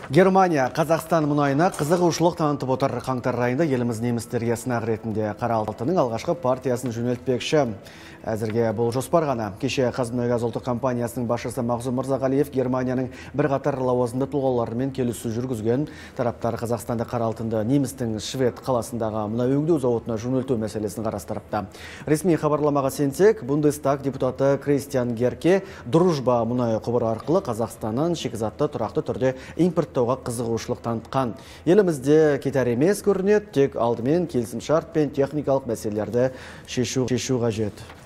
Германия Қазақстан мұнайына қызығушылық танытып отыр. Қаңтар айында еліміз немістерге сынақ ретінде қара алтынның алғашқы партиясын жөнелтпекші. Әзірге бұл жоспар ғана. Кеше Қазмұнайгаз ұлттық компаниясының басшысы Мағзұм Мырзағалиев Германияның бірқатар лауазымды тұлғаларымен келіссөз жүргізген. Тараптар Қазақстанда қара алтынды немістің Швед қаласындағы мұнай өңдеу зауытына жөнелту мәселесін қарастырыпты. Ресми хабарламаға сенсек, Бундестаг депутаты Кристиан Герке дружба мұнай құбыры арқылы Қазақстаннан шикізатты тұрақты түрде импорттауға қызығушылық танытқан. Елімізде кетер емес көрінеді, тек алдымен келісімшарт пен техникалық мәселелерді шешу қажет.